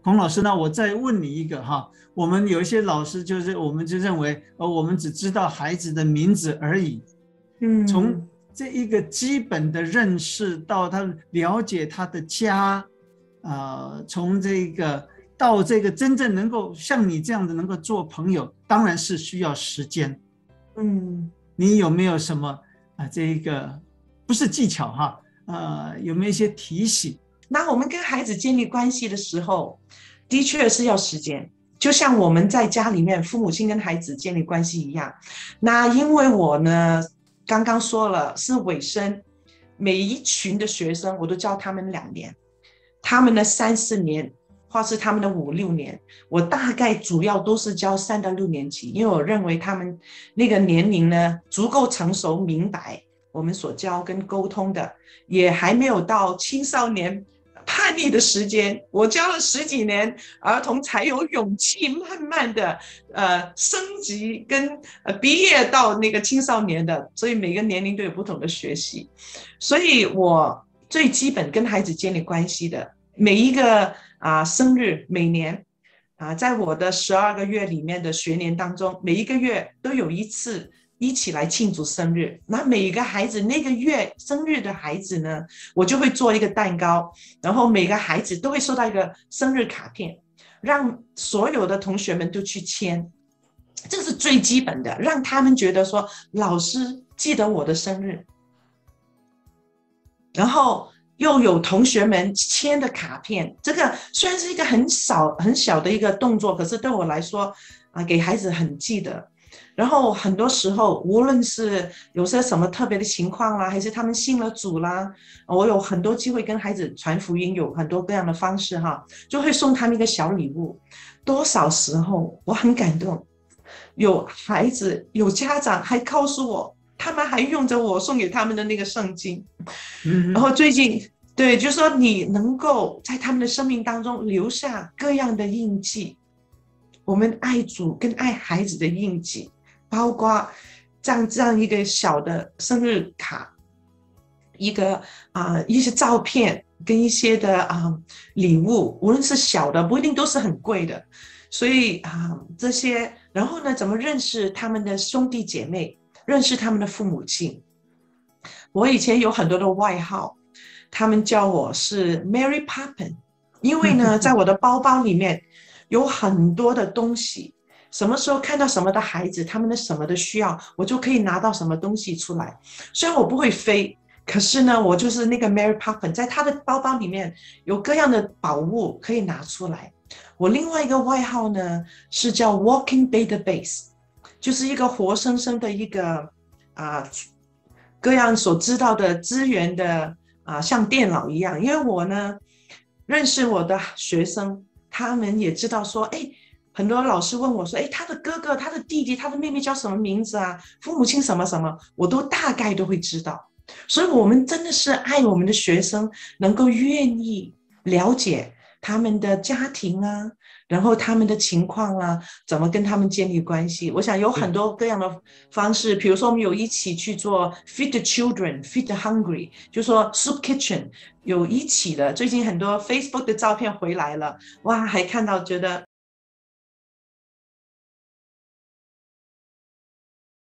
孔老师，那我再问你一个哈，我们有一些老师就是我们就认为，我们只知道孩子的名字而已，从嗯。 这一个基本的认识到他了解他的家，从这个到这个真正能够像你这样的能够做朋友，当然是需要时间。 嗯。 你有没有什么这一个不是技巧哈，有没有一些提醒？ 那我们跟孩子建立关系的时候，的确是要时间，就像我们在家里面父母亲跟孩子建立关系一样。那因为我呢，刚刚说了是尾声，每一群的学生我都教他们2年，他们的3、4年，或是他们的5、6年，我大概主要都是教3到6年级，因为我认为他们那个年龄呢足够成熟明白我们所教跟沟通的，也还没有到青少年叛逆的时间。我教了10几年，儿童才有勇气慢慢的升级跟毕业到那个青少年的，所以每个年龄都有不同的学习。所以我最基本跟孩子建立关系的每一个生日，每年在我的12个月里面的学年当中，每一个月都有一次一起来庆祝生日。那每一个孩子那个月生日的孩子呢，我就会做一个蛋糕，然后每个孩子都会收到一个生日卡片，让所有的同学们都去签。这是最基本的，让他们觉得说老师记得我的生日，然后又有同学们签的卡片。这个虽然是一个很小的一个动作，可是对我来说给孩子很记得。然后很多时候无论是有些什么特别的情况啦，还是他们信了主啦，我有很多机会跟孩子传福音，有很多各样的方式哈，就会送他们一个小礼物。多少时候我很感动，有孩子有家长还告诉我他们还用着我送给他们的那个圣经。然后最近对，就是说你能够在他们的生命当中留下各样的印记，我们爱主跟爱孩子的印记，包括这样一个小的生日卡，一些照片跟一些的礼物，无论是小的不一定都是很贵的。所以这些，然后呢怎么认识他们的兄弟姐妹，认识他们的父母亲。我以前有很多的外号，他们叫我是 Mary Poppins， 因为呢，在我的包包里面有很多的东西，什么时候看到什么的孩子，他们的什么的需要，我就可以拿到什么东西出来。虽然我不会飞，可是呢，我就是那个 Mary Poppins， 在他的包包里面有各样的宝物可以拿出来。我另外一个外号呢是叫 Walking Database， 就是一个活生生的一个各样所知道的资源的像电脑一样。因为我呢认识我的学生，他们也知道说，很多老师问我说，他的哥哥、他的弟弟、他的妹妹叫什么名字啊？父母亲什么什么，我都大概都会知道。所以我们真的是爱我们的学生，能够愿意了解他们的家庭啊，然后他们的情况啊，怎么跟他们建立关系。我想有很多各样的方式，比如说我们有一起去做 Feed the Children, Feed the Hungry， 就说 Soup Kitchen， 有一起的。最近很多 Facebook 的照片回来了，哇，还看到觉得